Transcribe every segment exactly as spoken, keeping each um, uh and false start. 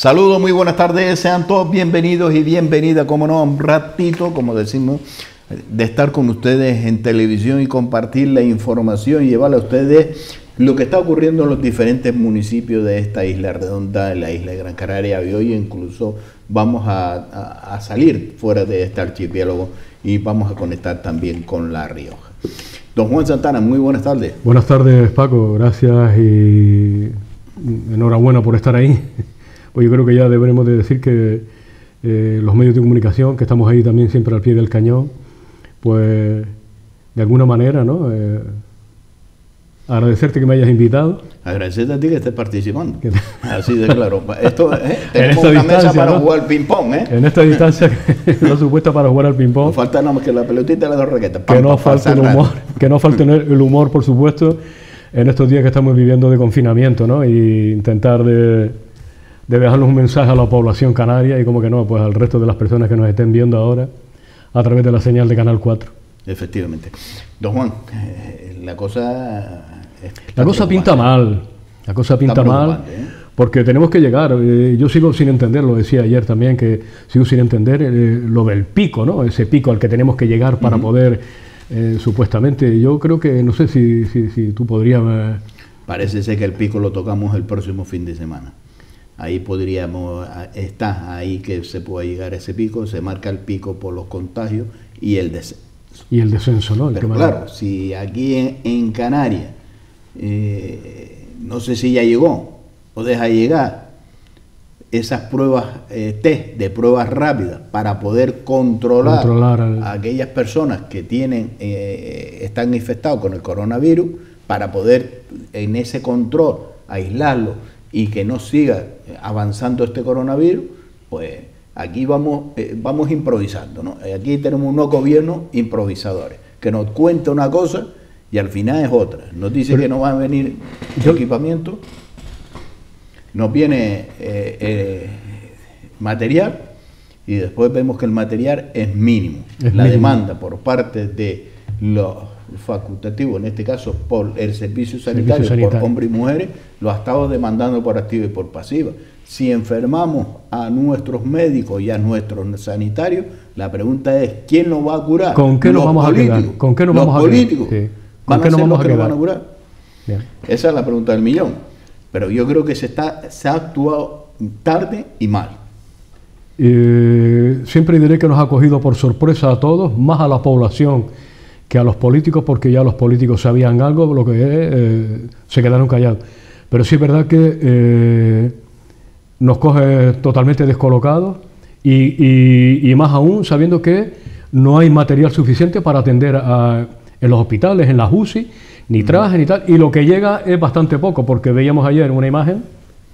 Saludos, muy buenas tardes, sean todos bienvenidos y bienvenidas, como no, un ratito, como decimos, de estar con ustedes en televisión y compartir la información y llevarle a ustedes lo que está ocurriendo en los diferentes municipios de esta isla redonda, en la isla de Gran Canaria, y hoy incluso vamos a, a, a salir fuera de este archipiélago y vamos a conectar también con La Rioja. Don Juan Santana, muy buenas tardes. Buenas tardes, Paco, gracias y enhorabuena por estar ahí. Pues yo creo que ya deberemos de decir que eh, los medios de comunicación, que estamos ahí también siempre al pie del cañón, pues de alguna manera, ¿no? Eh, agradecerte que me hayas invitado. Agradecerte a ti que estés participando. Así de claro. Esto, eh, tenemos una mesa para ¿no? jugar ping-pong, ¿eh? En esta distancia, no supuesta para jugar al ping-pong. No falta nada más que la pelotita y las dos raquetas. Que no falte el humor, que no falte el humor, por supuesto, en estos días que estamos viviendo de confinamiento, ¿no? Y intentar de, de dejarnos un mensaje a la población canaria y como que no, pues al resto de las personas que nos estén viendo ahora a través de la señal de Canal cuatro. Efectivamente. Don Juan, eh, la cosa... La cosa pinta mal, la cosa pinta mal, ¿eh? Porque tenemos que llegar, eh, yo sigo sin entender, lo decía ayer también, que sigo sin entender eh, lo del pico, ¿no? Ese pico al que tenemos que llegar para uh-huh. poder, eh, supuestamente, yo creo que, no sé si, si, si tú podrías... Eh... Parece ser que el pico lo tocamos el próximo fin de semana. Ahí podríamos, está ahí que se pueda llegar a ese pico, se marca el pico por los contagios y el descenso. Y el descenso, ¿no? El Pero claro, si aquí en, en Canarias, eh, no sé si ya llegó o deja llegar esas pruebas eh, test de pruebas rápidas para poder controlar, controlar el... a aquellas personas que tienen eh, están infectados con el coronavirus, para poder en ese control aislarlo y que no siga avanzando este coronavirus, pues aquí vamos, eh, vamos improvisando, ¿no? Aquí tenemos unos gobiernos improvisadores, que nos cuenta una cosa y al final es otra. Nos dice Pero, que no va a venir yo, equipamiento, nos viene eh, eh, material y después vemos que el material es mínimo. Es La mínimo. demanda por parte de los facultativos, en este caso por el servicio sanitario, servicio sanitario. por hombres y mujeres, lo ha estado demandando por activa y por pasiva. Si enfermamos a nuestros médicos y a nuestros sanitarios, la pregunta es, ¿quién nos va a curar? ¿Con qué nos vamos políticos. a quedar? ¿Con qué nos los vamos políticos a quedar? Sí. ¿Van a qué ser nos vamos los a que quedar? nos van a curar? Bien. Esa es la pregunta del millón. Pero yo creo que se, está, se ha actuado tarde y mal. Eh, siempre diré que nos ha cogido por sorpresa a todos, más a la población que a los políticos, porque ya los políticos sabían algo, lo que eh, se quedaron callados. Pero sí es verdad que eh, nos coge totalmente descolocados y, y, y más aún sabiendo que no hay material suficiente para atender a, en los hospitales, en las U C I, ni trajes ni tal, y lo que llega es bastante poco, porque veíamos ayer una imagen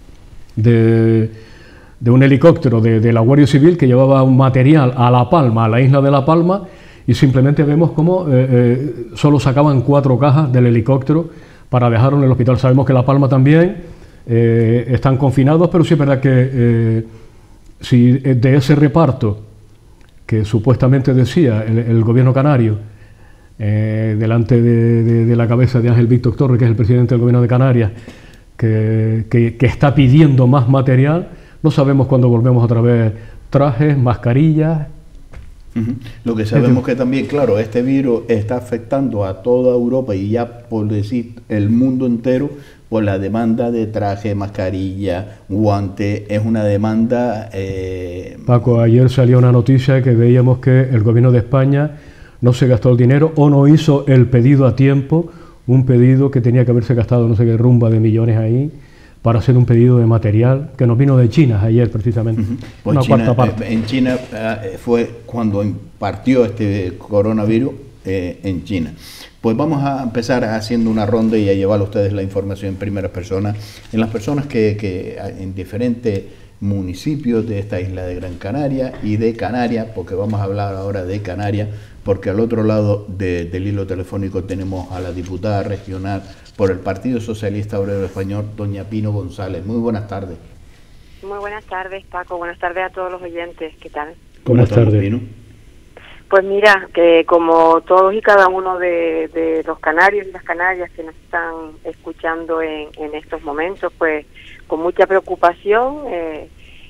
de, de un helicóptero de, de la Guardia Civil que llevaba un material a La Palma, a la isla de La Palma, y simplemente vemos cómo eh, eh, solo sacaban cuatro cajas del helicóptero para dejarlo en el hospital. Sabemos que La Palma también eh, están confinados, pero sí es verdad que eh, si de ese reparto que supuestamente decía el, el gobierno canario, eh, delante de, de, de la cabeza de Ángel Víctor Torres, que es el presidente del gobierno de Canarias, que, que, que está pidiendo más material, no sabemos cuándo volvemos otra vez trajes, mascarillas. Uh-huh. Lo que sabemos que también, claro, este virus está afectando a toda Europa y ya por decir el mundo entero, por la demanda de traje, mascarilla, guante, es una demanda... Eh... Paco, ayer salió una noticia que veíamos que el gobierno de España no se gastó el dinero o no hizo el pedido a tiempo, un pedido que tenía que haberse gastado no sé qué rumba de millones ahí, para hacer un pedido de material que nos vino de China ayer precisamente. Uh-huh. Pues una China, cuarta parte. En China eh, fue cuando partió este coronavirus eh, en China. Pues vamos a empezar haciendo una ronda y a llevar a ustedes la información en primera persona, en las personas que, que en diferentes municipios de esta isla de Gran Canaria y de Canarias, porque vamos a hablar ahora de Canarias, porque al otro lado de, del hilo telefónico tenemos a la diputada regional por el Partido Socialista Obrero Español, doña Pino González. Muy buenas tardes. Muy buenas tardes, Paco. Buenas tardes a todos los oyentes. ¿Qué tal? Buenas tardes, Pino. Pues mira, que como todos y cada uno de, de los canarios y las canarias que nos están escuchando en, en estos momentos, pues con mucha preocupación, eh,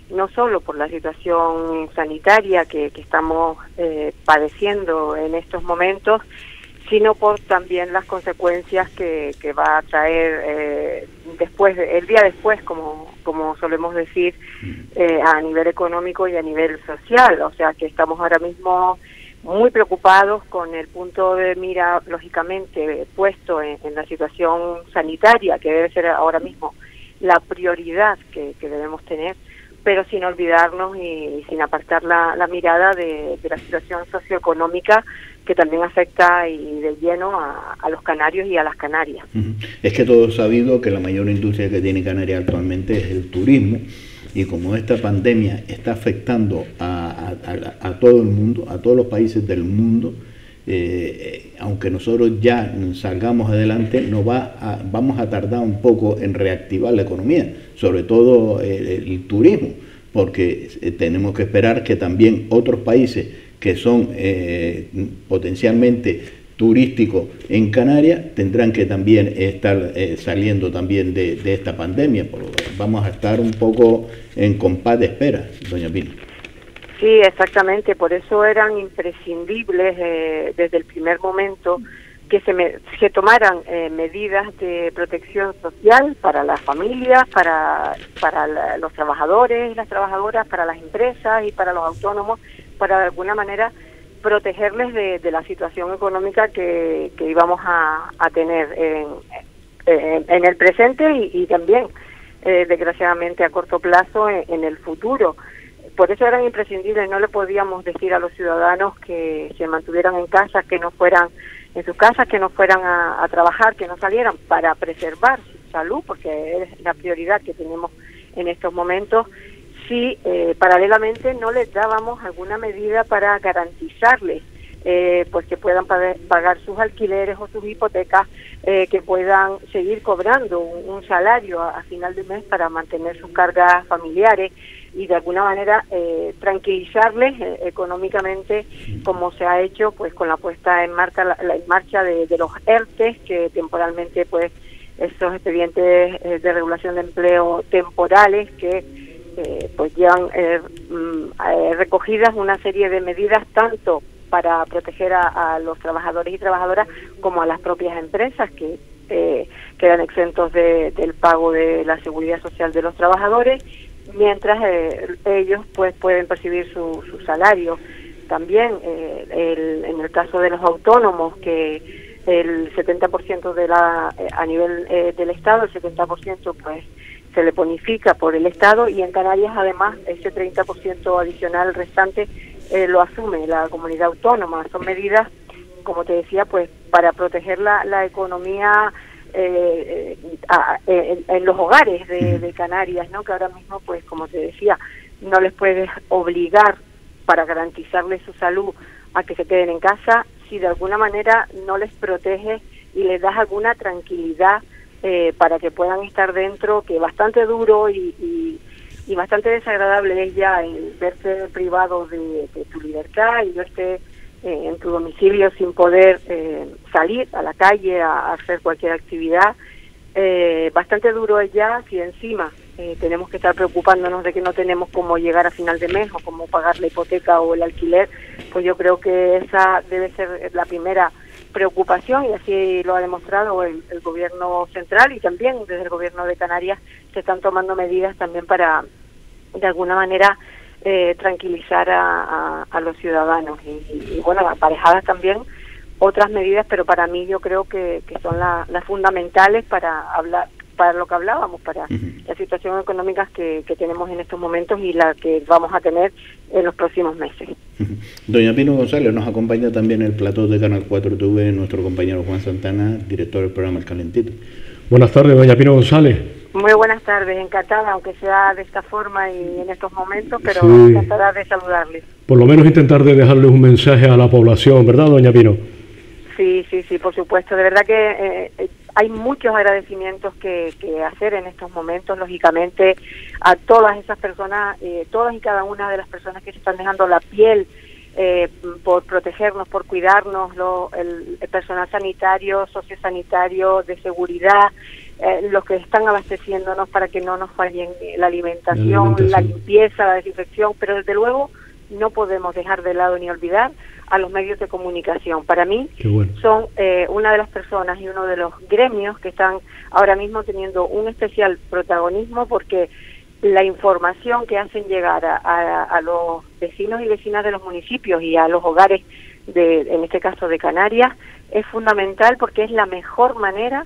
no solo por la situación sanitaria que, que estamos eh, padeciendo en estos momentos, sino por también las consecuencias que, que va a traer eh, después, el día después, como, como solemos decir, eh, a nivel económico y a nivel social. O sea que estamos ahora mismo muy preocupados con el punto de mira, lógicamente, puesto en, en la situación sanitaria, que debe ser ahora mismo la prioridad que, que debemos tener, pero sin olvidarnos y, y sin apartar la, la mirada de, de la situación socioeconómica que también afecta y de lleno a, a los canarios y a las Canarias. Es que todo es sabido que la mayor industria que tiene Canarias actualmente es el turismo, y como esta pandemia está afectando a, a, a todo el mundo, a todos los países del mundo, eh, aunque nosotros ya salgamos adelante, no va a, vamos a tardar un poco en reactivar la economía, sobre todo el, el turismo, porque eh, tenemos que esperar que también otros países que son eh, potencialmente turísticos en Canarias tendrán que también estar eh, saliendo también de, de esta pandemia. Por, vamos a estar un poco en compás de espera, doña Pino. Sí, exactamente, por eso eran imprescindibles eh, desde el primer momento que se, me, se tomaran eh, medidas de protección social para las familias, para, para la, los trabajadores y las trabajadoras, para las empresas y para los autónomos, para de alguna manera protegerles de, de la situación económica que, que íbamos a, a tener en, en, en el presente y, y también, eh, desgraciadamente, a corto plazo en, en el futuro. Por eso eran imprescindibles, no le podíamos decir a los ciudadanos que se mantuvieran en casa, que no fueran en sus casas, que no fueran a, a trabajar, que no salieran, para preservar su salud, porque es la prioridad que tenemos en estos momentos. Si eh, paralelamente no les dábamos alguna medida para garantizarles eh, pues que puedan pagar, pagar sus alquileres o sus hipotecas, eh, que puedan seguir cobrando un, un salario a, a final de mes para mantener sus cargas familiares y de alguna manera eh, tranquilizarles eh, económicamente, como se ha hecho pues con la puesta en marcha, la, la en marcha de, de los E R T E, que temporalmente pues esos expedientes eh, de regulación de empleo temporales que Eh, pues llevan eh, eh, recogidas una serie de medidas tanto para proteger a, a los trabajadores y trabajadoras como a las propias empresas que eh, quedan exentos de, del pago de la seguridad social de los trabajadores, mientras eh, ellos pues pueden percibir su, su salario. También eh, el, en el caso de los autónomos, que el setenta por ciento de la eh, a nivel eh, del Estado, el setenta por ciento pues se le bonifica por el Estado, y en Canarias además ese treinta por ciento adicional restante eh, lo asume la comunidad autónoma. Son medidas, como te decía, pues para proteger la, la economía eh, eh, a, en, en los hogares de, de Canarias, ¿no? Que ahora mismo, pues como te decía, no les puedes obligar para garantizarles su salud a que se queden en casa si de alguna manera no les proteges y les das alguna tranquilidad Eh, para que puedan estar dentro, que bastante duro y, y, y bastante desagradable es ya el verse privado de, de tu libertad y verte eh, en tu domicilio sin poder eh, salir a la calle a, a hacer cualquier actividad. Eh, bastante duro es ya si encima eh, tenemos que estar preocupándonos de que no tenemos cómo llegar a final de mes o cómo pagar la hipoteca o el alquiler. Pues yo creo que esa debe ser la primera preocupación, y así lo ha demostrado el, el gobierno central, y también desde el gobierno de Canarias se están tomando medidas también para de alguna manera eh, tranquilizar a, a, a los ciudadanos y, y, y bueno, aparejadas también otras medidas, pero para mí yo creo que, que son la, las fundamentales para hablar, para lo que hablábamos, para uh-huh. la situación económica que, que tenemos en estos momentos y la que vamos a tener en los próximos meses. Uh-huh. Doña Pino González, nos acompaña también el plató de Canal cuatro T V, nuestro compañero Juan Santana, director del programa El Calentito. Buenas tardes, doña Pino González. Muy buenas tardes, encantada, aunque sea de esta forma y en estos momentos, pero sí, encantada de saludarles. Por lo menos intentar de dejarles un mensaje a la población, ¿verdad, doña Pino? Sí, sí, sí, por supuesto. De verdad que eh, hay muchos agradecimientos que, que hacer en estos momentos, lógicamente, a todas esas personas, eh, todas y cada una de las personas que se están dejando la piel eh, por protegernos, por cuidarnos, lo, el, el personal sanitario, sociosanitario, de seguridad, eh, los que están abasteciéndonos para que no nos fallen la alimentación, la alimentación, la limpieza, la desinfección, pero desde luego no podemos dejar de lado ni olvidar a los medios de comunicación. Para mí bueno. son eh, una de las personas y uno de los gremios que están ahora mismo teniendo un especial protagonismo, porque la información que hacen llegar a, a, a los vecinos y vecinas de los municipios y a los hogares, de, en este caso de Canarias, es fundamental, porque es la mejor manera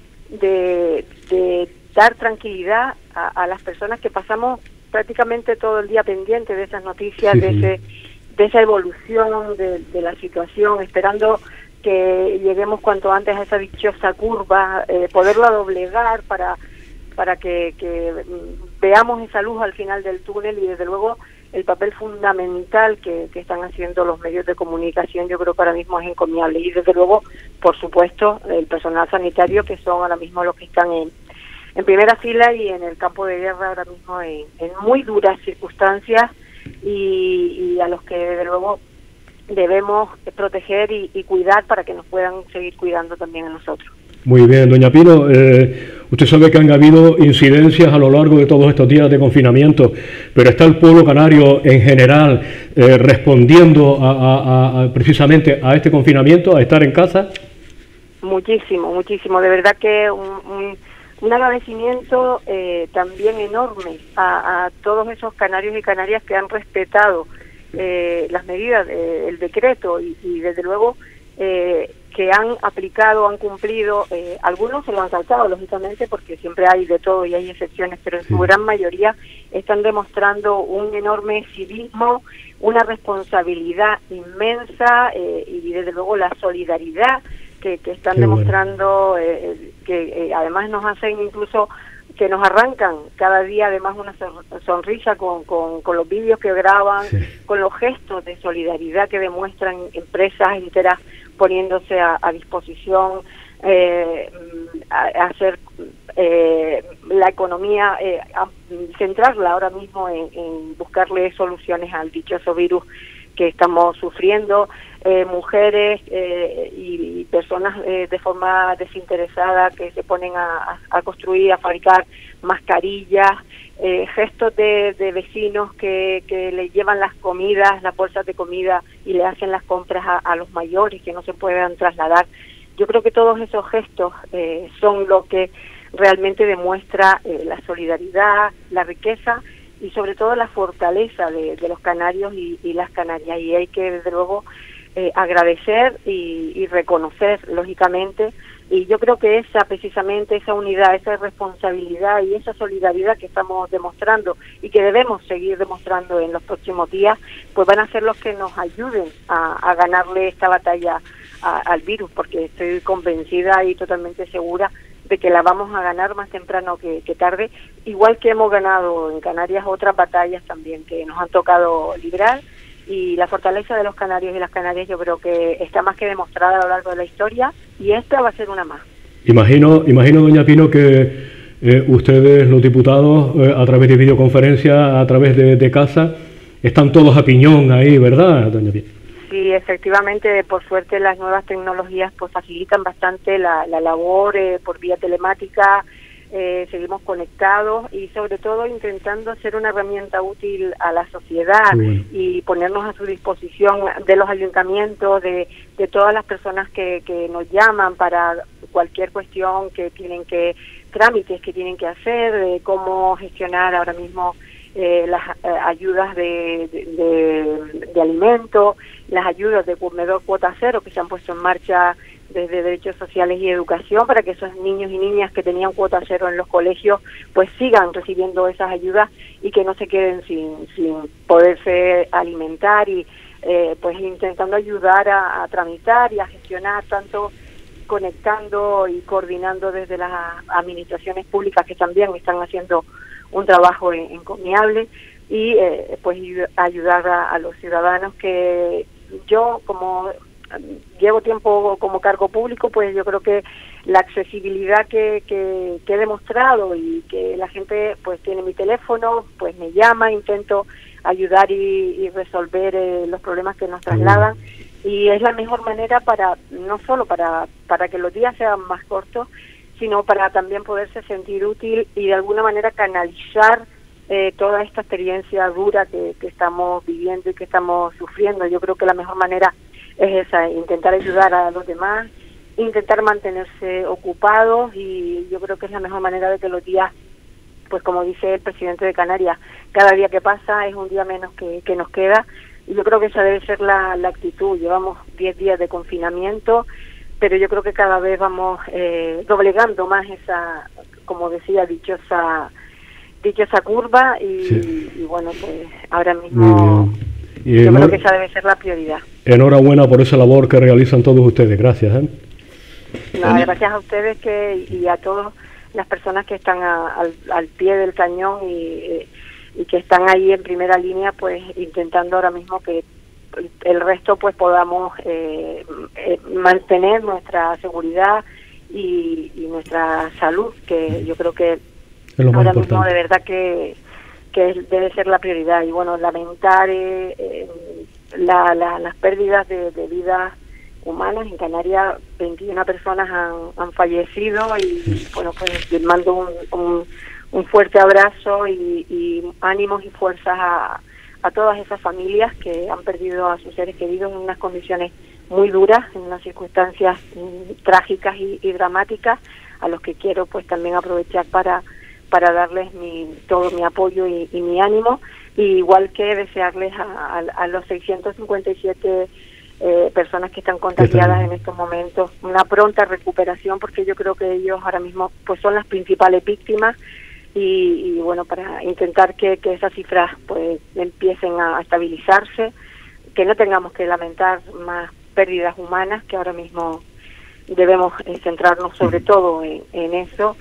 de, de dar tranquilidad a, a las personas que pasamos prácticamente todo el día pendientes de esas noticias, sí, de, ese, de esa evolución de, de la situación, esperando que lleguemos cuanto antes a esa dichosa curva, eh, poderla doblegar para para que, que veamos esa luz al final del túnel, y desde luego el papel fundamental que, que están haciendo los medios de comunicación, yo creo que ahora mismo es encomiable, y desde luego, por supuesto, el personal sanitario, que son ahora mismo los que están en, en primera fila y en el campo de guerra ahora mismo en, en muy duras circunstancias, y, y a los que desde luego debemos proteger y, y cuidar para que nos puedan seguir cuidando también a nosotros. Muy bien, doña Pino, eh, usted sabe que han habido incidencias a lo largo de todos estos días de confinamiento, pero ¿está el pueblo canario en general eh, respondiendo a, a, a, precisamente a este confinamiento, a estar en casa? Muchísimo, muchísimo, de verdad que un, un, un agradecimiento eh, también enorme a, a todos esos canarios y canarias que han respetado eh, las medidas, eh, el decreto, y, y desde luego eh, que han aplicado, han cumplido. Eh, algunos se lo han saltado, lógicamente, porque siempre hay de todo y hay excepciones, pero en su gran mayoría están demostrando un enorme civismo, una responsabilidad inmensa, eh, y desde luego la solidaridad que, que están Qué demostrando, bueno. eh, que eh, además nos hacen incluso que nos arrancan cada día además una sonrisa con, con, con los vídeos que graban, sí. con los gestos de solidaridad que demuestran empresas enteras poniéndose a, a disposición, eh, a, a hacer eh, la economía, eh, a centrarla ahora mismo en, en buscarle soluciones al dichoso virus que estamos sufriendo, eh, mujeres eh, y, y personas eh, de forma desinteresada que se ponen a, a construir, a fabricar mascarillas, eh, gestos de, de vecinos que, que le llevan las comidas, las bolsas de comida, y le hacen las compras a, a los mayores que no se puedan trasladar. Yo creo que todos esos gestos eh, son lo que realmente demuestra eh, la solidaridad, la riqueza y sobre todo la fortaleza de, de los canarios y, y las canarias, y hay que desde luego eh, agradecer y, y reconocer, lógicamente, y yo creo que esa precisamente esa unidad, esa responsabilidad y esa solidaridad que estamos demostrando y que debemos seguir demostrando en los próximos días, pues van a ser los que nos ayuden a, a ganarle esta batalla a, al virus, porque estoy convencida y totalmente segura de que la vamos a ganar más temprano que, que tarde, igual que hemos ganado en Canarias otras batallas también que nos han tocado librar, y la fortaleza de los canarios y las canarias yo creo que está más que demostrada a lo largo de la historia, y esta va a ser una más. Imagino, imagino doña Pino, que eh, ustedes, los diputados, eh, a través de videoconferencia, a través de, de casa, están todos a piñón ahí, ¿verdad, doña Pino? Sí, efectivamente, por suerte las nuevas tecnologías pues facilitan bastante la, la labor eh, por vía telemática, eh, seguimos conectados y sobre todo intentando ser una herramienta útil a la sociedad, sí. y ponernos a su disposición de los ayuntamientos, de, de todas las personas que, que nos llaman para cualquier cuestión que tienen que, trámites que tienen que hacer, de cómo gestionar ahora mismo Eh, las eh, ayudas de, de, de, de alimento, las ayudas de comedor cuota cero que se han puesto en marcha desde Derechos Sociales y Educación para que esos niños y niñas que tenían cuota cero en los colegios pues sigan recibiendo esas ayudas y que no se queden sin, sin poderse alimentar, y eh, pues intentando ayudar a, a tramitar y a gestionar, tanto conectando y coordinando desde las administraciones públicas que también están haciendo un trabajo encomiable, y eh, pues ayudar a, a los ciudadanos, que yo como llevo tiempo como cargo público, pues yo creo que la accesibilidad que, que, que he demostrado y que la gente pues tiene mi teléfono, pues me llama, intento ayudar y, y resolver eh, los problemas que nos trasladan, y es la mejor manera para, no solo para, para que los días sean más cortos, sino para también poderse sentir útil y de alguna manera canalizar eh, toda esta experiencia dura que, que estamos viviendo y que estamos sufriendo. Yo creo que la mejor manera es esa, intentar ayudar a los demás, intentar mantenerse ocupados, y yo creo que es la mejor manera de que los días, pues como dice el presidente de Canarias, cada día que pasa es un día menos que, que nos queda, y yo creo que esa debe ser la, la actitud. Llevamos diez días de confinamiento, pero yo creo que cada vez vamos eh, doblegando más esa, como decía, dichosa, dichosa curva, y, sí. y bueno, pues ahora mismo y yo creo que esa debe ser la prioridad. Enhorabuena por esa labor que realizan todos ustedes, gracias. ¿eh? No, gracias a ustedes que y a todas las personas que están a, al, al pie del cañón y, y que están ahí en primera línea, pues intentando ahora mismo que el resto pues podamos eh, eh, mantener nuestra seguridad y, y nuestra salud, que yo creo que es lo más ahora importante. Mismo de verdad que, que debe ser la prioridad. Y bueno, lamentar eh, eh, la, la, las pérdidas de, de vidas humanas. En Canarias veintiuna personas han, han fallecido, y bueno, pues les mando un, un, un fuerte abrazo y, y ánimos y fuerzas a a todas esas familias que han perdido a sus seres queridos en unas condiciones muy duras, en unas circunstancias mm, trágicas y, y dramáticas, a los que quiero pues también aprovechar para para darles mi todo mi apoyo y, y mi ánimo, y igual que desearles a, a, a los seiscientos cincuenta y siete eh, personas que están contagiadas en estos momentos una pronta recuperación, porque yo creo que ellos ahora mismo pues son las principales víctimas. Y, y bueno, para intentar que, que esas cifras pues empiecen a estabilizarse, que no tengamos que lamentar más pérdidas humanas, que ahora mismo debemos eh, centrarnos sobre todo en, en eso,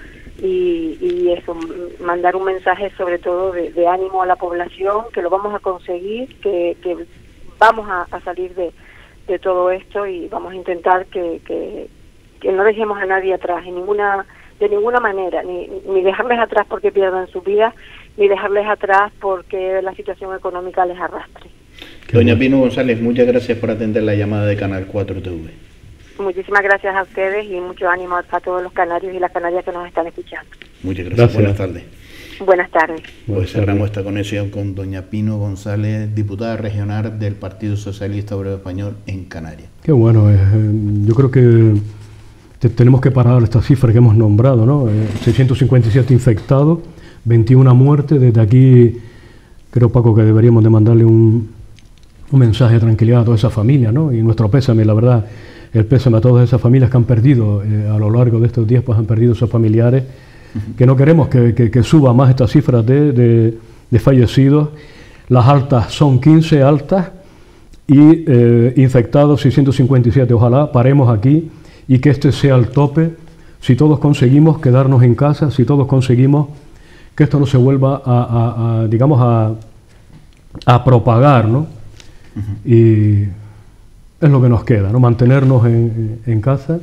y, y eso, mandar un mensaje sobre todo de, de ánimo a la población, que lo vamos a conseguir, que, que vamos a, a salir de, de todo esto, y vamos a intentar que, que, que no dejemos a nadie atrás en ninguna de ninguna manera, ni, ni dejarles atrás porque pierdan su vida, ni dejarles atrás porque la situación económica les arrastre. Doña Pino González, muchas gracias por atender la llamada de Canal cuatro T V. Muchísimas gracias a ustedes y mucho ánimo a todos los canarios y las canarias que nos están escuchando. Muchas gracias, gracias. Buenas tardes. Buenas tardes. Pues cerramos esta conexión con doña Pino González, diputada regional del Partido Socialista Obrero Español en Canarias. Qué bueno, eh, yo creo que tenemos que parar estas cifras que hemos nombrado, ¿no? Eh, seiscientos cincuenta y siete infectados, veintiuna muertes. Desde aquí creo, Paco, que deberíamos de mandarle un, un mensaje de tranquilidad a toda esa familia, ¿no? Y nuestro pésame, la verdad, el pésame a todas esas familias que han perdido eh, a lo largo de estos días, pues han perdido sus familiares, uh-huh. que no queremos que, que, que suba más estas cifras de, de, de fallecidos. Las altas son quince altas y eh, infectados seiscientos cincuenta y siete. Ojalá paremos aquí y que este sea el tope, si todos conseguimos quedarnos en casa, si todos conseguimos que esto no se vuelva a, a, a digamos, a, a propagar, ¿no? Uh-huh. Y es lo que nos queda, ¿no? Mantenernos en, en casa,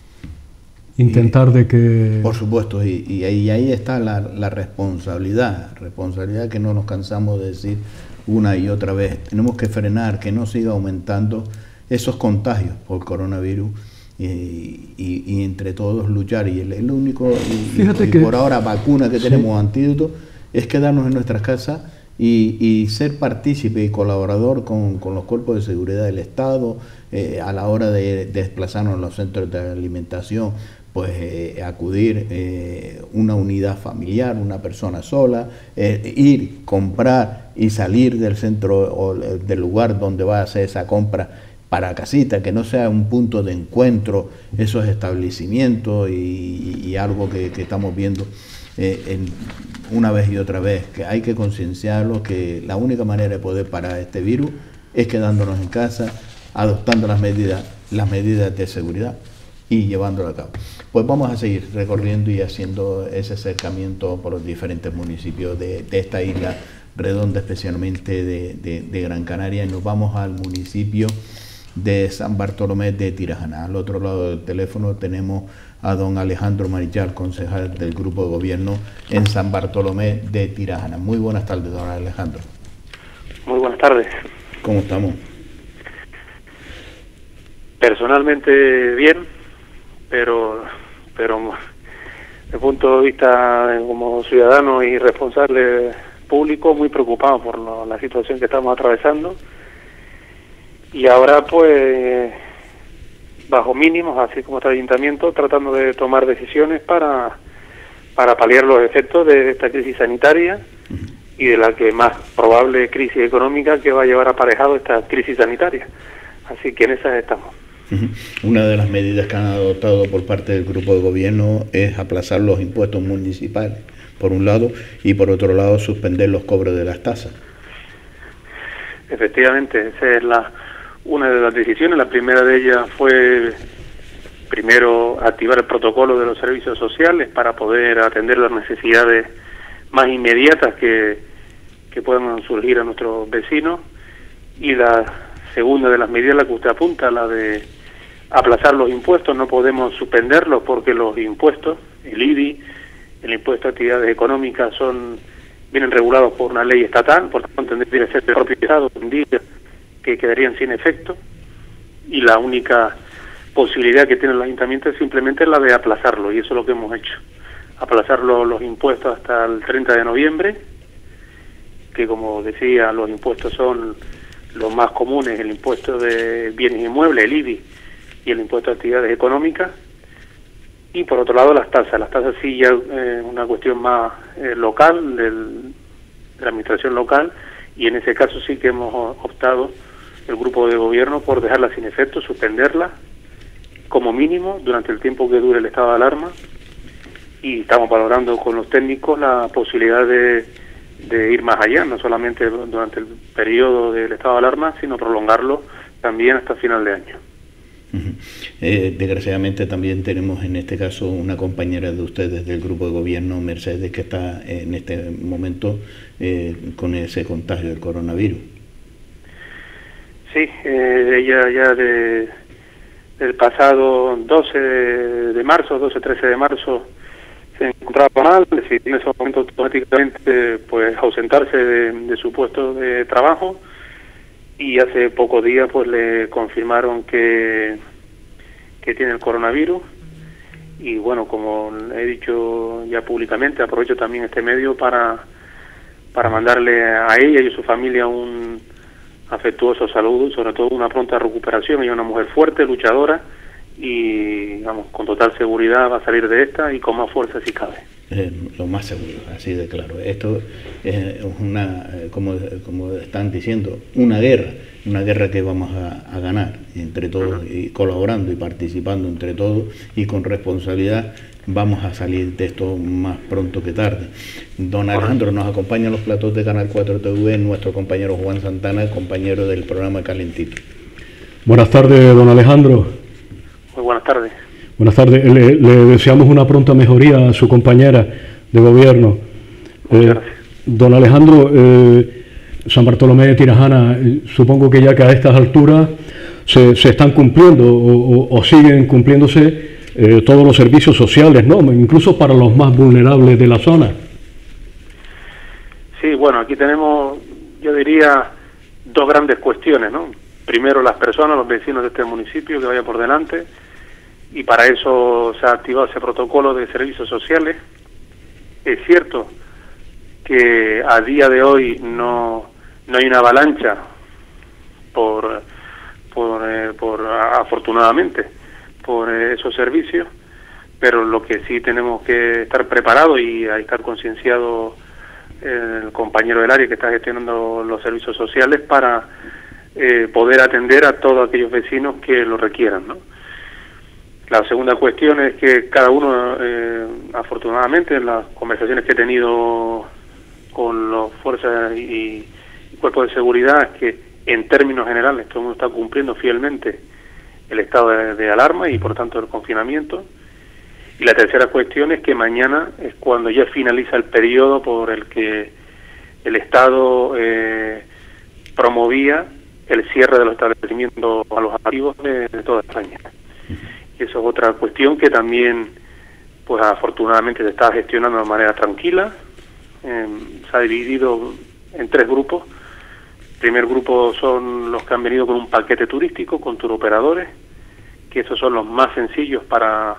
intentar y, de que... Por supuesto, y, y, ahí, y ahí está la, la responsabilidad, responsabilidad que no nos cansamos de decir una y otra vez. Tenemos que frenar, que no siga aumentando esos contagios por coronavirus. Y, y, y entre todos luchar, y el, el único y, y, y por ahora vacuna que sí. tenemos, antídoto, es quedarnos en nuestras casas y, y ser partícipe y colaborador con, con los cuerpos de seguridad del Estado eh, a la hora de, de desplazarnos a los centros de alimentación, pues eh, acudir eh, una unidad familiar, una persona sola, eh, ir, comprar y salir del centro o del lugar donde va a hacer esa compra para casita, que no sea un punto de encuentro esos establecimientos, y, y algo que, que estamos viendo eh, en, una vez y otra vez, que hay que concienciarlos que la única manera de poder parar este virus es quedándonos en casa, adoptando las medidas, las medidas de seguridad y llevándolo a cabo. Pues vamos a seguir recorriendo y haciendo ese acercamiento por los diferentes municipios de, de esta isla redonda, especialmente de, de, de Gran Canaria, y nos vamos al municipio de San Bartolomé de Tirajana. Al otro lado del teléfono tenemos a don Alejandro Marichal, concejal del Grupo de Gobierno en San Bartolomé de Tirajana. Muy buenas tardes, don Alejandro. Muy buenas tardes. ¿Cómo estamos? Personalmente bien, pero pero Desde el punto de vista eh, como ciudadano y responsable público, muy preocupado por lo, la situación que estamos atravesando. Y ahora, pues, bajo mínimos, así como está el ayuntamiento, tratando de tomar decisiones para, para paliar los efectos de esta crisis sanitaria y de la que más probable crisis económica que va a llevar aparejado esta crisis sanitaria. Así que en esas estamos. Una de las medidas que han adoptado por parte del grupo de gobierno es aplazar los impuestos municipales, por un lado, y por otro lado suspender los cobros de las tasas. Efectivamente, esa es la una de las decisiones. La primera de ellas fue primero activar el protocolo de los servicios sociales para poder atender las necesidades más inmediatas que, que puedan surgir a nuestros vecinos, y la segunda de las medidas, la que usted apunta, la de aplazar los impuestos. No podemos suspenderlos porque los impuestos, el I B I, el impuesto a actividades económicas, son vienen regulados por una ley estatal, por tanto tendría que ser el propio Estado un día que quedarían sin efecto, y la única posibilidad que tiene el ayuntamiento es simplemente la de aplazarlo, y eso es lo que hemos hecho, aplazar los, los impuestos hasta el treinta de noviembre, que como decía, los impuestos son los más comunes: el impuesto de bienes inmuebles, el I B I, y el impuesto de actividades económicas. Y por otro lado las tasas, las tasas sí ya es eh, una cuestión más eh, local, del, de la administración local, y en ese caso sí que hemos optado, el grupo de gobierno, por dejarla sin efecto, suspenderla como mínimo durante el tiempo que dure el estado de alarma, y estamos valorando con los técnicos la posibilidad de, de ir más allá, no solamente durante el periodo del estado de alarma, sino prolongarlo también hasta final de año. Uh-huh. Eh, desgraciadamente también tenemos en este caso una compañera de ustedes del grupo de gobierno, Mercedes, que está en este momento eh, con ese contagio del coronavirus. Sí, eh, ella ya de, del pasado doce de marzo, doce trece de marzo, se encontraba mal, decidió en ese momento automáticamente pues ausentarse de, de su puesto de trabajo, y hace pocos días pues le confirmaron que, que tiene el coronavirus. Y bueno, como he dicho ya públicamente, aprovecho también este medio para, para mandarle a ella y a su familia un afectuoso saludo, sobre todo una pronta recuperación. Ella es una mujer fuerte, luchadora, y vamos, con total seguridad va a salir de esta, y con más fuerza si cabe. Eh, lo más seguro, así de claro. Esto es una, como, como están diciendo, una guerra, una guerra que vamos a, a ganar entre todos, y colaborando y participando entre todos, y con responsabilidad vamos a salir de esto más pronto que tarde. Don Alejandro, nos acompaña en los platos de Canal cuatro T V nuestro compañero Juan Santana, compañero del programa Calentito. Buenas tardes, don Alejandro. Muy buenas tardes. Buenas tardes. Le, le deseamos una pronta mejoría a su compañera de gobierno. Muchas eh, gracias. Don Alejandro, eh, San Bartolomé de Tirajana, eh, supongo que ya que a estas alturas se, se están cumpliendo o, o, o siguen cumpliéndose eh, todos los servicios sociales, ¿no? Incluso para los más vulnerables de la zona. Sí, bueno, aquí tenemos, yo diría, dos grandes cuestiones, ¿no? Primero, las personas, los vecinos de este municipio, que vaya por delante, y para eso se ha activado ese protocolo de servicios sociales. Es cierto que a día de hoy no, no hay una avalancha, por, por, eh, por afortunadamente, por eh, esos servicios, pero lo que sí tenemos que estar preparados, y hay que estar concienciado el compañero del área que está gestionando los servicios sociales, para eh, poder atender a todos aquellos vecinos que lo requieran, ¿no? La segunda cuestión es que cada uno, eh, afortunadamente, en las conversaciones que he tenido con las fuerzas y, y cuerpos de seguridad, es que en términos generales todo el mundo está cumpliendo fielmente el estado de, de alarma y por tanto el confinamiento. Y la tercera cuestión es que mañana es cuando ya finaliza el periodo por el que el Estado eh, promovía el cierre de los establecimientos a los activos de, de toda España. Y eso es otra cuestión que también, pues afortunadamente, se está gestionando de manera tranquila. Eh, se ha dividido en tres grupos. El primer grupo son los que han venido con un paquete turístico, con turoperadores, que esos son los más sencillos para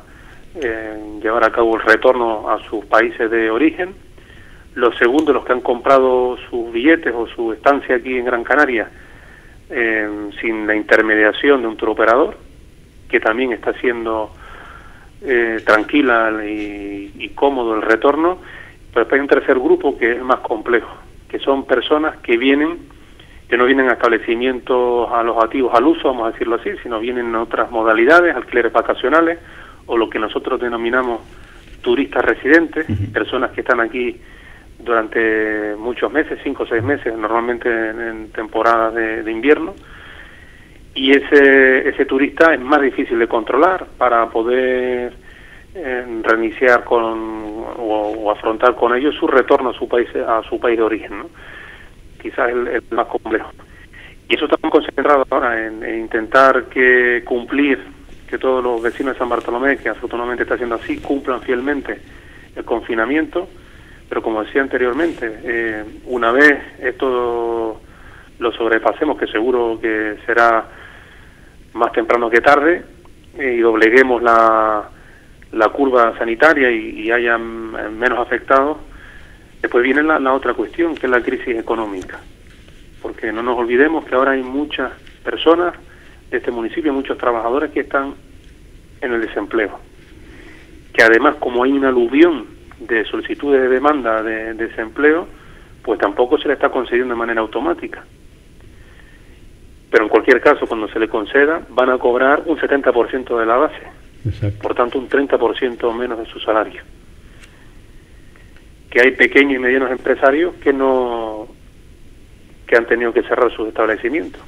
eh, llevar a cabo el retorno a sus países de origen. Los segundos, los que han comprado sus billetes o su estancia aquí en Gran Canaria eh, sin la intermediación de un turoperador, que también está haciendo eh, tranquila y, y cómodo el retorno. Pero después hay un tercer grupo que es más complejo, que son personas que vienen, que no vienen a establecimientos alojativos al uso, vamos a decirlo así, sino vienen en otras modalidades, alquileres vacacionales, o lo que nosotros denominamos turistas residentes, uh-huh. personas que están aquí durante muchos meses, cinco o seis meses, normalmente en, en temporadas de, de invierno, y ese, ese turista es más difícil de controlar para poder eh, reiniciar con o, o afrontar con ellos su retorno a su país a su país de origen, ¿no? Quizás el, el más complejo. Y eso estamos concentrados ahora en, en intentar que cumplir, que todos los vecinos de San Bartolomé, que afortunadamente está haciendo así, cumplan fielmente el confinamiento. Pero como decía anteriormente, eh, una vez esto lo sobrepasemos, que seguro que será más temprano que tarde, eh, y dobleguemos la, la curva sanitaria y, y haya menos afectados, después viene la, la otra cuestión, que es la crisis económica. Porque no nos olvidemos que ahora hay muchas personas de este municipio, muchos trabajadores que están en el desempleo. Que además, como hay una aluvión de solicitudes de demanda de, de desempleo, pues tampoco se le está concediendo de manera automática. Pero en cualquier caso, cuando se le conceda, van a cobrar un setenta por ciento de la base. Exacto. Por tanto, un treinta por ciento menos de su salario. Que hay pequeños y medianos empresarios que no que han tenido que cerrar sus establecimientos.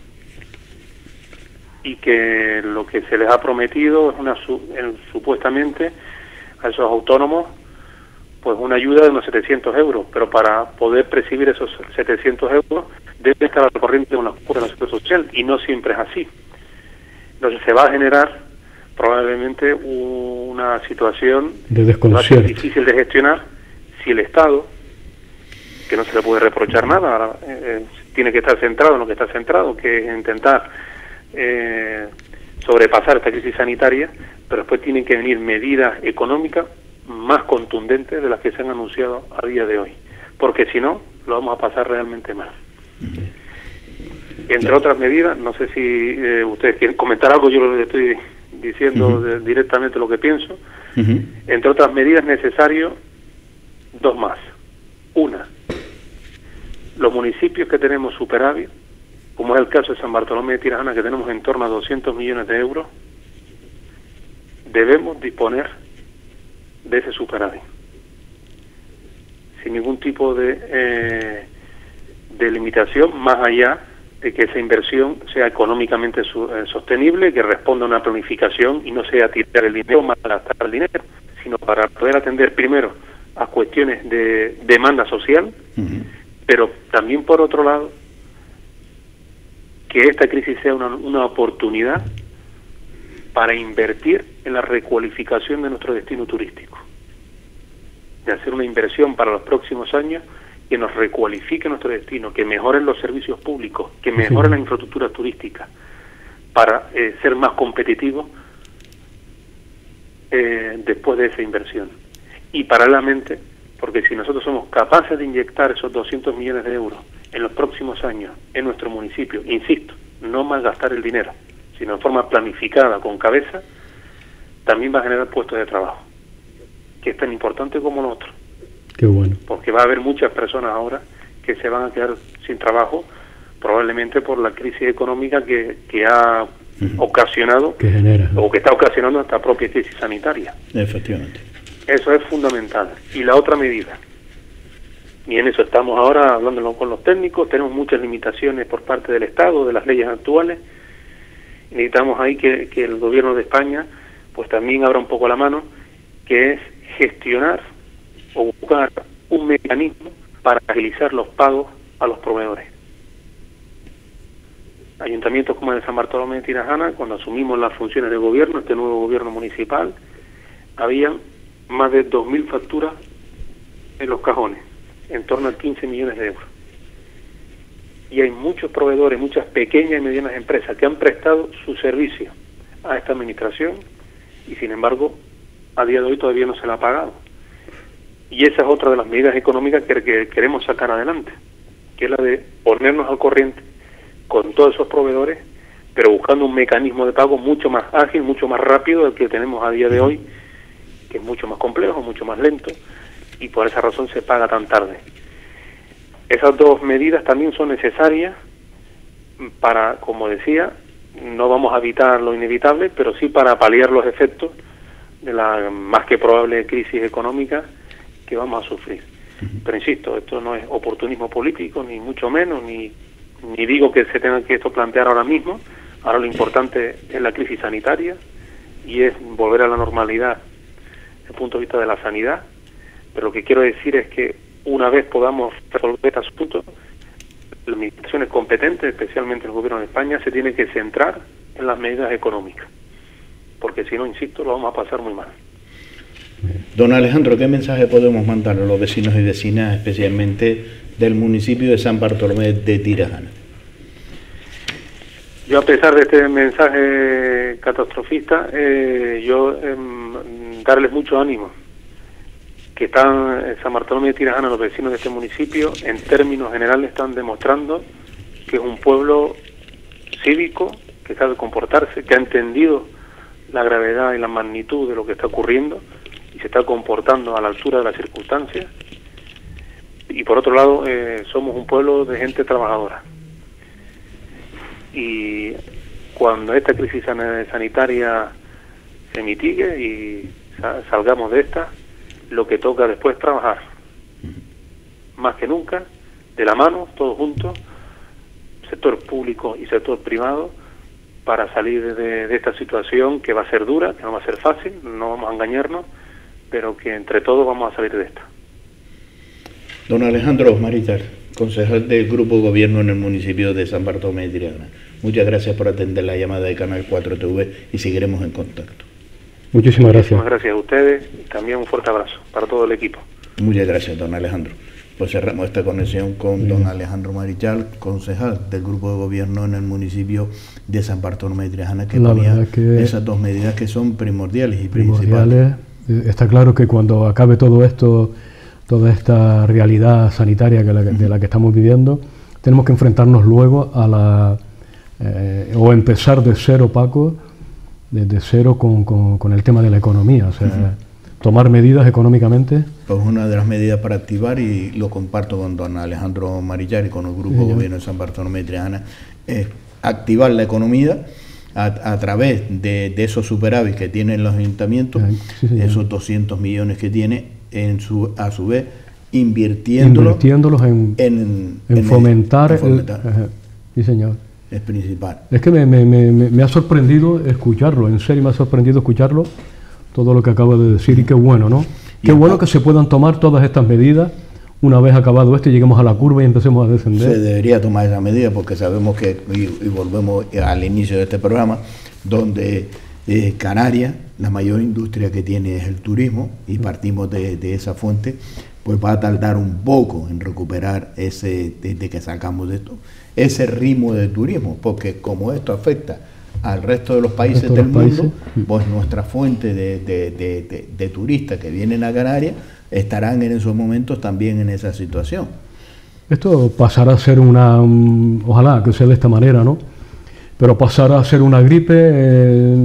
Y que lo que se les ha prometido es una su, el, supuestamente a esos autónomos pues una ayuda de unos setecientos euros, pero para poder percibir esos setecientos euros debe estar al corriente de una cuota de la seguridad social, y no siempre es así. Entonces se va a generar probablemente una situación de desconcierto difícil de gestionar si el Estado, que no se le puede reprochar nada, eh, tiene que estar centrado en lo que está centrado, que es intentar eh, sobrepasar esta crisis sanitaria, pero después tienen que venir medidas económicas más contundentes de las que se han anunciado a día de hoy, porque si no, lo vamos a pasar realmente mal. Entre otras medidas, no sé si eh, ustedes quieren comentar algo, yo les estoy diciendo uh-huh. de, directamente lo que pienso. Uh-huh. Entre otras medidas es necesario dos más. Una, los municipios que tenemos superávit, como es el caso de San Bartolomé de Tirajana, que tenemos en torno a doscientos millones de euros, debemos disponer de ese superávit sin ningún tipo de eh, de limitación, más allá de que esa inversión sea económicamente su, eh, sostenible, que responda a una planificación y no sea tirar el dinero, malgastar el dinero, sino para poder atender primero a cuestiones de demanda social, uh-huh. pero también por otro lado que esta crisis sea una, una oportunidad para invertir en la recualificación de nuestro destino turístico, de hacer una inversión para los próximos años que nos recualifique nuestro destino, que mejoren los servicios públicos, que mejoren sí. la infraestructura turística, para eh, ser más competitivos eh, después de esa inversión. Y paralelamente, porque si nosotros somos capaces de inyectar esos doscientos millones de euros en los próximos años en nuestro municipio, insisto, no malgastar el dinero, sino en forma planificada, con cabeza, también va a generar puestos de trabajo, que es tan importante como lo otro. Qué bueno. Porque va a haber muchas personas ahora que se van a quedar sin trabajo, probablemente por la crisis económica que, que ha uh-huh. ocasionado, que genera, o que está ocasionando esta propia crisis sanitaria. Efectivamente. Eso es fundamental. Y la otra medida, y en eso estamos ahora hablándolo con los técnicos, tenemos muchas limitaciones por parte del Estado, de las leyes actuales. Necesitamos ahí que, que el gobierno de España pues también abra un poco la mano, que es gestionar o buscar un mecanismo para agilizar los pagos a los proveedores. Ayuntamientos como el de San Bartolomé de Tirajana, cuando asumimos las funciones de gobierno, este nuevo gobierno municipal, habían más de dos mil facturas en los cajones, en torno a quince millones de euros. Y hay muchos proveedores, muchas pequeñas y medianas empresas que han prestado su servicio a esta administración y sin embargo a día de hoy todavía no se la ha pagado. Y esa es otra de las medidas económicas que, que queremos sacar adelante, que es la de ponernos al corriente con todos esos proveedores, pero buscando un mecanismo de pago mucho más ágil, mucho más rápido del que tenemos a día de hoy, que es mucho más complejo, mucho más lento, y por esa razón se paga tan tarde. Esas dos medidas también son necesarias para, como decía, no vamos a evitar lo inevitable, pero sí para paliar los efectos de la más que probable crisis económica que vamos a sufrir. Pero insisto, esto no es oportunismo político, ni mucho menos, ni, ni digo que se tenga que esto plantear ahora mismo. Ahora lo importante es la crisis sanitaria y es volver a la normalidad desde el punto de vista de la sanidad. Pero lo que quiero decir es que una vez podamos resolver este asunto, las administraciones competentes, especialmente el gobierno de España, se tienen que centrar en las medidas económicas, porque si no, insisto, lo vamos a pasar muy mal. Don Alejandro, ¿qué mensaje podemos mandar a los vecinos y vecinas, especialmente del municipio de San Bartolomé de Tirajana? Yo, a pesar de este mensaje catastrofista, eh, yo eh, darles mucho ánimo, que están en San Bartolomé de Tirajana, los vecinos de este municipio, en términos generales están demostrando que es un pueblo cívico, que sabe comportarse, que ha entendido la gravedad y la magnitud de lo que está ocurriendo y se está comportando a la altura de las circunstancias. Y por otro lado, eh, somos un pueblo de gente trabajadora. Y cuando esta crisis san- sanitaria se mitigue y sa- salgamos de esta, lo que toca después es trabajar, más que nunca, de la mano, todos juntos, sector público y sector privado, para salir de, de esta situación que va a ser dura, que no va a ser fácil, no vamos a engañarnos, pero que entre todos vamos a salir de esta. Don Alejandro Marichal, concejal del Grupo Gobierno en el municipio de San Bartolomé de Tirajana, muchas gracias por atender la llamada de Canal cuatro T V y seguiremos en contacto. Muchísimas gracias. Muchísimas gracias a ustedes y también un fuerte abrazo para todo el equipo. Muchas gracias, don Alejandro. Pues cerramos esta conexión con sí. don Alejandro Marichal, concejal del Grupo de Gobierno en el municipio de San Bartolomé de Tirajana, que ponía que esas dos medidas que son primordiales y primordiales. Principales. Está claro que cuando acabe todo esto, toda esta realidad sanitaria que la, de la que estamos viviendo, tenemos que enfrentarnos luego a la... Eh, o empezar de cero, Paco, desde cero con, con, con el tema de la economía, o sea, uh-huh. tomar medidas económicamente. Pues una de las medidas para activar, y lo comparto con don Alejandro Marichal y con el Grupo sí, Gobierno de San Bartolomé de Tirajana, es activar la economía a, a través de, de esos superávit que tienen los ayuntamientos, sí, sí, esos doscientos millones que tiene, en su a su vez invirtiéndolo, invirtiéndolos en, en, en, en fomentar, el, en fomentar. El, ajá, sí, señor. Es principal. Es que me, me, me, me ha sorprendido escucharlo, en serio me ha sorprendido escucharlo, todo lo que acabo de decir, y qué bueno, ¿no? Qué bueno que se puedan tomar todas estas medidas una vez acabado esto y lleguemos a la curva y empecemos a descender. Se debería tomar esa medida porque sabemos que, y, y volvemos al inicio de este programa, donde eh, Canarias, la mayor industria que tiene es el turismo, y partimos de, de esa fuente, pues va a tardar un poco en recuperar ese, desde que sacamos de esto, ese ritmo de turismo, porque como esto afecta al resto de los países del mundo, países. pues nuestra fuente de, de, de, de, de turistas que vienen a Canarias estarán en esos momentos también en esa situación. Esto pasará a ser una, um, ojalá que sea de esta manera, ¿no? Pero pasará a ser una gripe eh,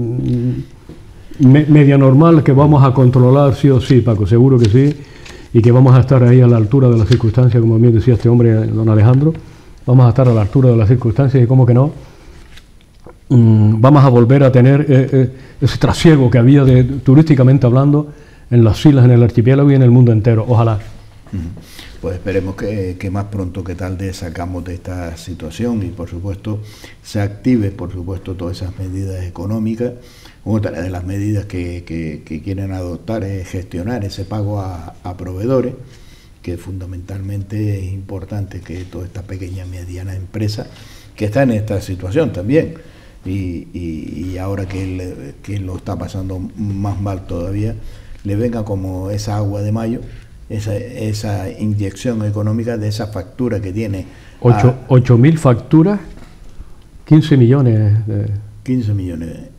me, media normal que vamos a controlar sí o sí, Paco, seguro que sí, y que vamos a estar ahí a la altura de las circunstancias, como bien decía este hombre, don Alejandro, vamos a estar a la altura de las circunstancias y cómo que no, mm, vamos a volver a tener eh, eh, ese trasiego que había de, turísticamente hablando en las islas, en el archipiélago y en el mundo entero, ojalá. Pues esperemos que, que más pronto que tarde sacamos de esta situación y por supuesto se active por supuesto todas esas medidas económicas. Otra de las medidas que, que, que quieren adoptar es gestionar ese pago a, a proveedores, que fundamentalmente es importante que toda esta pequeña y mediana empresa que está en esta situación también y, y, y ahora que, él, que lo está pasando más mal todavía, le venga como esa agua de mayo, esa, esa inyección económica de esa factura que tiene. ocho mil facturas, quince millones. De... quince millones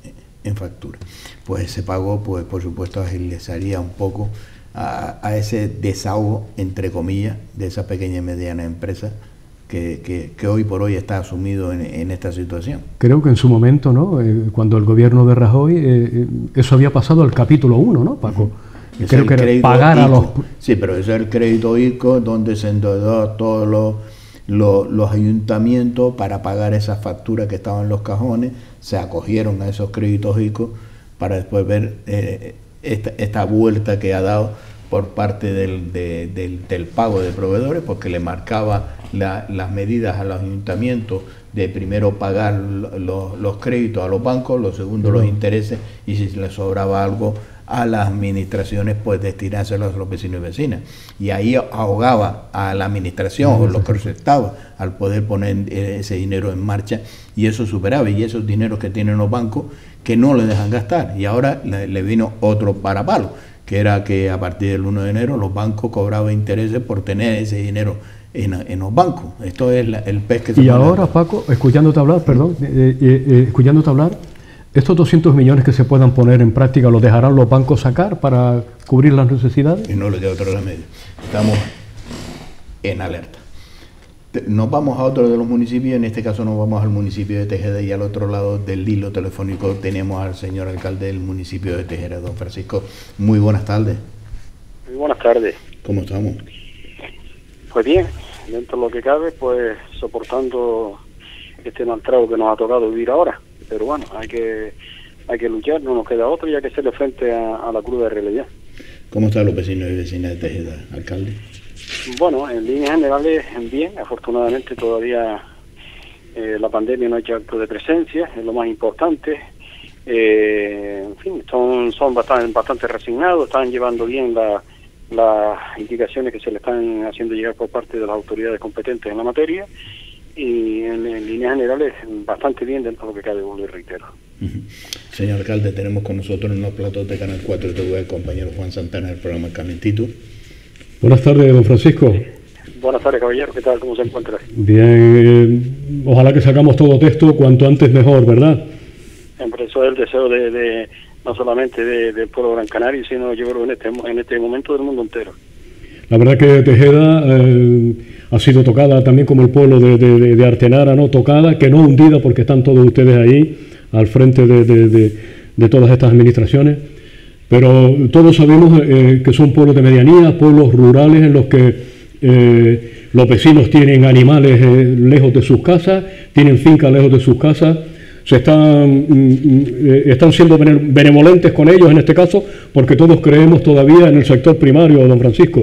en factura. Pues ese pago, pues por supuesto, agilizaría un poco a, a ese desahogo, entre comillas, de esa pequeña y mediana empresa que, que, que hoy por hoy está asumido en, en esta situación. Creo que en su momento, ¿no? Eh, cuando el gobierno de Rajoy, eh, eso había pasado al capítulo uno, ¿no, Paco? Uh-huh. Creo que era pagar a los... Sí, pero ese es el crédito ICO, donde se endeudó todos los, los, los ayuntamientos para pagar esas facturas que estaban en los cajones, se acogieron a esos créditos ICO para después ver eh, esta, esta vuelta que ha dado por parte del, de, del, del pago de proveedores, porque le marcaba la, las medidas a los ayuntamientos de primero pagar lo, los créditos a los bancos, lo segundo los intereses, y si les sobraba algo a las administraciones, pues destinárselos a los vecinos y vecinas. Y ahí ahogaba a la administración, o los que estaban, al poder poner ese dinero en marcha, y eso superaba, y esos dineros que tienen los bancos, que no le dejan gastar. Y ahora le, le vino otro parapalo, que era que a partir del uno de enero los bancos cobraban intereses por tener ese dinero en, en los bancos. Esto es la, el pez que se... Y ahora, Paco, escuchándote hablar, perdón, eh, eh, eh, escuchándote hablar, ¿estos doscientos millones que se puedan poner en práctica los dejarán los bancos sacar para cubrir las necesidades? Y no le queda otro remedio. Estamos en alerta. Nos vamos a otro de los municipios, en este caso nos vamos al municipio de Tejeda, y al otro lado del hilo telefónico tenemos al señor alcalde del municipio de Tejeda, don Francisco. Muy buenas tardes. Muy buenas tardes. ¿Cómo estamos? Pues bien, dentro de lo que cabe, pues soportando este mal trago que nos ha tocado vivir ahora. Pero bueno, hay que hay que luchar, no nos queda otro, y hay que hacerle frente a, a la cruda realidad. ¿Cómo están los vecinos y vecinas de Tejeda, alcalde? Bueno, en líneas generales, bien. Afortunadamente todavía eh, la pandemia no ha hecho acto de presencia, es lo más importante. Eh, en fin, son, son bastante, bastante resignados, están llevando bien la, las indicaciones que se le están haciendo llegar por parte de las autoridades competentes en la materia. Y en, en líneas generales, bastante bien dentro de lo que cabe, vuelvo y reitero. Uh-huh. Señor alcalde, tenemos con nosotros en los platos de Canal cuatro T V el compañero Juan Santana del programa Calentito. Buenas tardes, don Francisco. Buenas tardes, caballero. ¿Qué tal? ¿Cómo se encuentra? Bien, eh, ojalá que sacamos todo texto cuanto antes mejor, ¿verdad? Siempre eso es el deseo de, de no solamente de, del pueblo Gran Canario, sino yo creo en este, en este momento del mundo entero. La verdad que Tejeda eh, ha sido tocada también como el pueblo de, de, de Artenara, ¿no? Tocada, que no hundida, porque están todos ustedes ahí al frente de, de, de, de todas estas administraciones. Pero todos sabemos eh, que son pueblos de medianía, pueblos rurales en los que eh, los vecinos tienen animales eh, lejos de sus casas, tienen fincas lejos de sus casas, se están, eh, están siendo benevolentes con ellos en este caso, porque todos creemos todavía en el sector primario, don Francisco.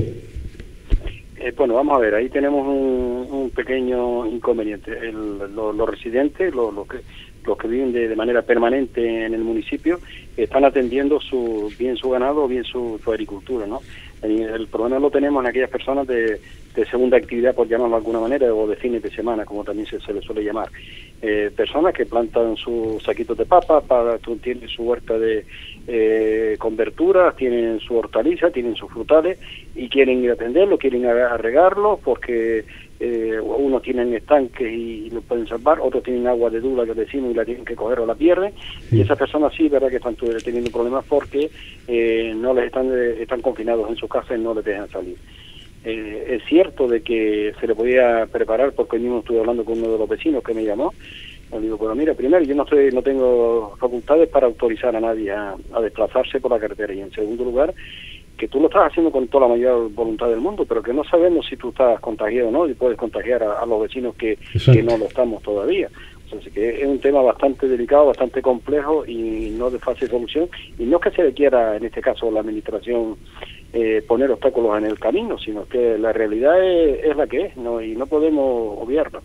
Eh, bueno, vamos a ver, ahí tenemos un, un pequeño inconveniente. El, lo, los residentes, lo, lo que, los que viven de, de manera permanente en el municipio, están atendiendo su bien su ganado o bien su, su agricultura, ¿no? El, el problema lo tenemos en aquellas personas de, de segunda actividad, por llamarlo de alguna manera, o de fines de semana, como también se, se le suele llamar. Eh, personas que plantan sus saquitos de papa, para, tienen su huerta de eh, con verduras, tienen su hortaliza, tienen sus frutales, y quieren ir a atenderlo, quieren a, a regarlo, porque eh, unos tienen estanques y, y lo pueden salvar, otros tienen agua de dula que decimos y la tienen que coger o la pierden, y esas personas sí, verdad que están teniendo problemas porque eh, no les están eh, están confinados en su casa y no les dejan salir. Eh, es cierto de que se le podía preparar, porque hoy mismo estuve hablando con uno de los vecinos que me llamó. Le digo, pero mira, primero yo no estoy, no tengo facultades para autorizar a nadie a, a desplazarse por la carretera, y en segundo lugar, que tú lo estás haciendo con toda la mayor voluntad del mundo, pero que no sabemos si tú estás contagiado o no, y puedes contagiar a, a los vecinos que, que no lo estamos todavía. O sea, que es un tema bastante delicado, bastante complejo y no de fácil solución, y no es que se le quiera, en este caso, la administración eh, poner obstáculos en el camino, sino que la realidad es, es la que es, ¿no? Y no podemos obviarla.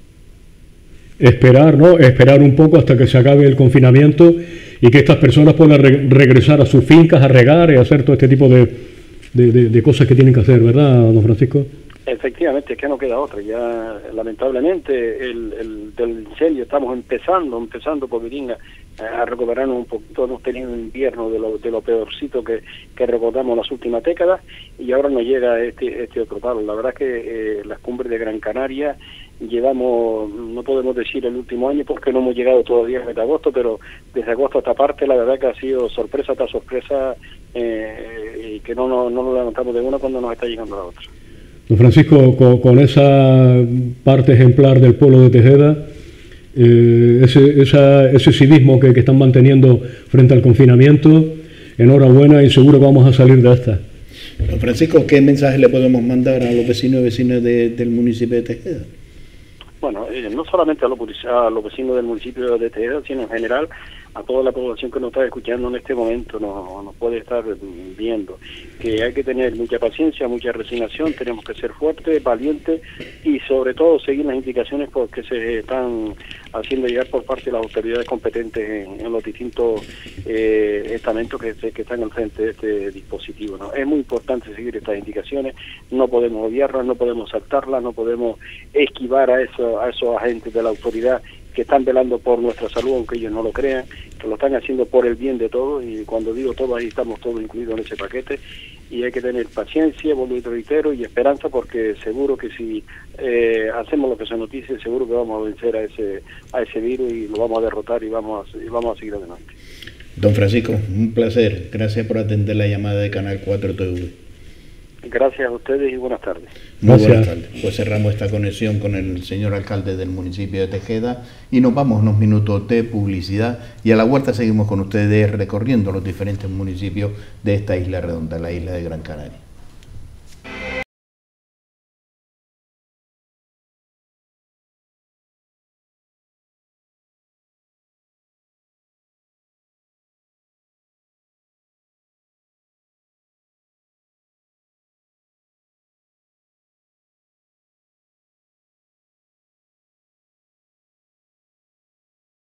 Esperar, ¿no? Esperar un poco hasta que se acabe el confinamiento y que estas personas puedan re regresar a sus fincas, a regar y a hacer todo este tipo de, de, de, de cosas que tienen que hacer, ¿verdad, don Francisco? Efectivamente, es que no queda otra. Ya, lamentablemente, el, el del incendio estamos empezando, empezando por Viringa, a recuperarnos un poquito. Hemos tenido un invierno de lo, de lo peorcito que, que recordamos las últimas décadas, y ahora nos llega este este otro palo. La verdad es que eh, las cumbres de Gran Canaria llevamos, no podemos decir el último año porque no hemos llegado todavía a agosto, pero desde agosto hasta parte la verdad que ha sido sorpresa tras sorpresa, eh, y que no, no, no nos levantamos de una cuando nos está llegando la otra. Don Francisco, con, con esa parte ejemplar del pueblo de Tejeda, eh, ese, esa, ese civismo que, que están manteniendo frente al confinamiento, enhorabuena y seguro que vamos a salir de esta. Don Francisco, ¿qué mensaje le podemos mandar a los vecinos y vecinas de, del municipio de Tejeda? Bueno, eh, no solamente a los, a los vecinos del municipio de Tejeda, sino en general a toda la población que nos está escuchando en este momento, nos, nos puede estar viendo, que hay que tener mucha paciencia, mucha resignación, tenemos que ser fuertes, valientes y sobre todo seguir las indicaciones porque se están haciendo llegar por parte de las autoridades competentes en, en los distintos eh, estamentos que, que están al frente de este dispositivo, ¿no? Es muy importante seguir estas indicaciones, no podemos obviarlas, no podemos saltarlas, no podemos esquivar a, eso, a esos agentes de la autoridad que están velando por nuestra salud, aunque ellos no lo crean, que lo están haciendo por el bien de todos, y cuando digo todo, ahí estamos todos incluidos en ese paquete, y hay que tener paciencia, vuelvo y reitero, y esperanza, porque seguro que si eh, hacemos lo que se nos dice, seguro que vamos a vencer a ese a ese virus y lo vamos a derrotar y vamos a, y vamos a seguir adelante. Don Francisco, un placer, gracias por atender la llamada de Canal cuatro T V. Gracias a ustedes y buenas tardes. Muy buenas tardes. Pues cerramos esta conexión con el señor alcalde del municipio de Tejeda y nos vamos unos minutos de publicidad y a la vuelta seguimos con ustedes recorriendo los diferentes municipios de esta isla redonda, la isla de Gran Canaria.